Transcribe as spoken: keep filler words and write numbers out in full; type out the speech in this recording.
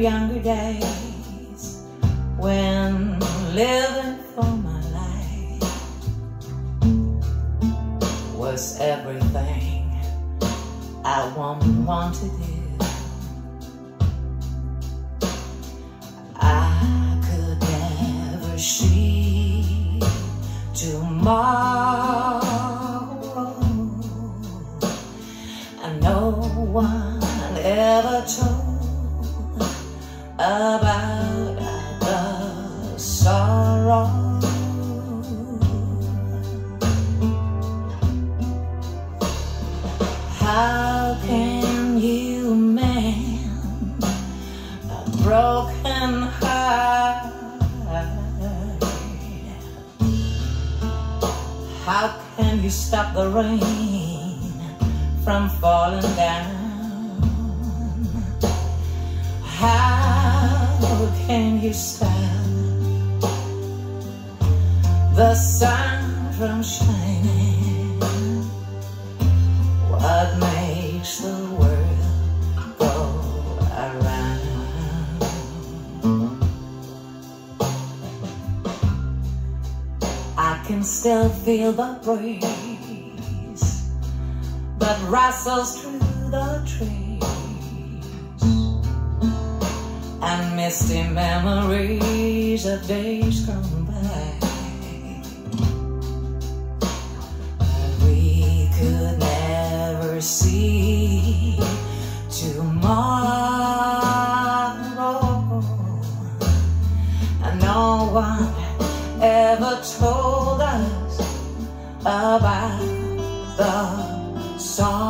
younger days, when living for my life was everything I want to do. I could never see tomorrow, and no one ever told about the sorrow. How can you mend a broken heart? How can you stop the rain from falling down? How can you stop the sun from shining? What makes the world go around? I can still feel the breeze that rustles through the trees, and misty memories of days gone by. We could never see tomorrow, and no one ever told us about the sorrow.